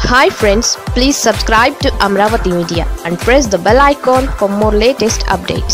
Hi friends, please subscribe to Amravati Media and press the bell icon for more latest updates.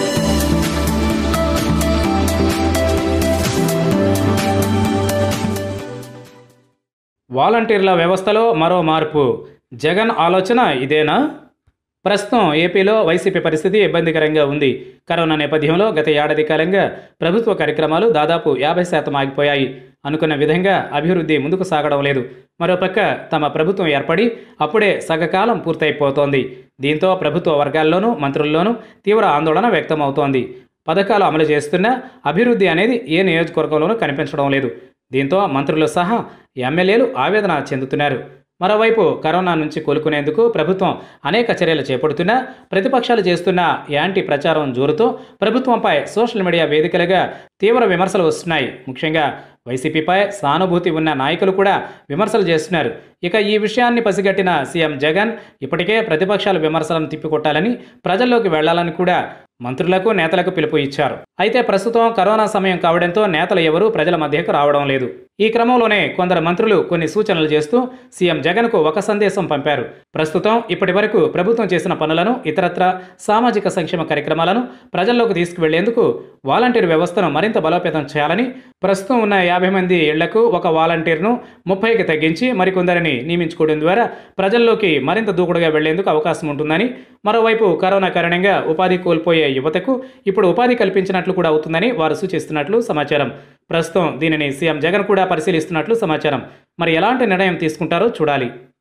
వాలంటీర్ల వ్యవస్థలో మరో మార్పు. జగన్ ఆలోచన ఇదేనా? ప్రస్తుతం ఏపీలో వైసీపీ పరిస్థితి ఇబ్బందికరంగా ఉంది. కరోనా నేపథ్యంలో గత ఏడాది కాలంగా ప్రభుత్వ కార్యక్రమాలు దాదాపు 50% ఆగిపోయాయి. అనుకున్న విధంగా అభివృద్ధి ముందుకు సాగడం లేదు. మరోపక్క తమ ప్రభుత్వం ఏర్పడి అప్పుడే సగకాలం పూర్తయిపోతోంది. దీంతో ప్రభుత్వ వర్గాల్లోనూ మంత్రుల్లోనూ తీవ్ర ఆందోళన వ్యక్తమవుతోంది. పథకాలు అమలు చేస్తున్నా అభివృద్ధి అనేది ఏ నియోజకవర్గంలోనూ కనిపించడం లేదు. దీంతో మంత్రులు సహా ఎమ్మెల్యేలు ఆవేదన చెందుతున్నారు. మరోవైపు కరోనా నుంచి కోలుకునేందుకు ప్రభుత్వం అనేక చర్యలు చేపడుతున్నా ప్రతిపక్షాలు చేస్తున్న యాంటీ ప్రచారం జోరుతో ప్రభుత్వంపై సోషల్ మీడియా వేదికలుగా తీవ్ర విమర్శలు వస్తున్నాయి. ముఖ్యంగా వైసీపీపై సానుభూతి ఉన్న నాయకులు కూడా విమర్శలు చేస్తున్నారు. ఇక ఈ విషయాన్ని పసిగట్టిన సీఎం జగన్ ఇప్పటికే ప్రతిపక్షాల విమర్శలను తిప్పికొట్టాలని ప్రజల్లోకి వెళ్లాలని కూడా మంత్రులకు నేతలకు పిలుపు ఇచ్చారు. అయితే ప్రస్తుతం కరోనా సమయం కావడంతో నేతలు ఎవరూ ప్రజల మధ్యకు రావడం లేదు. ఈ క్రమంలోనే కొందరు మంత్రులు కొన్ని సూచనలు చేస్తూ సీఎం జగన్కు ఒక సందేశం పంపారు. ప్రస్తుతం ఇప్పటి వరకు ప్రభుత్వం చేసిన పనులను, ఇతరత్ర సామాజిక సంక్షేమ కార్యక్రమాలను ప్రజల్లోకి తీసుకువెళ్లేందుకు వాలంటీర్ వ్యవస్థను మరింత బలోపేతం చేయాలని, ప్రస్తుతం ఉన్న 50 మంది ఇళ్లకు ఒక వాలంటీర్ను 30కి తగ్గించి మరికొందరిని నియమించుకోవడం ద్వారా ప్రజల్లోకి మరింత దూకుడుగా వెళ్లేందుకు అవకాశం ఉంటుందని, మరోవైపు కరోనా కారణంగా ఉపాధి కోల్పోయే యువతకు ఇప్పుడు ఉపాధి కల్పించినట్లు కూడా అవుతుందని వారు సూచిస్తున్నట్లు సమాచారం. ప్రస్తుతం దీనిని సీఎం జగన్ కూడా పరిశీలిస్తున్నట్లు సమాచారం. మరి ఎలాంటి నిర్ణయం తీసుకుంటారో చూడాలి.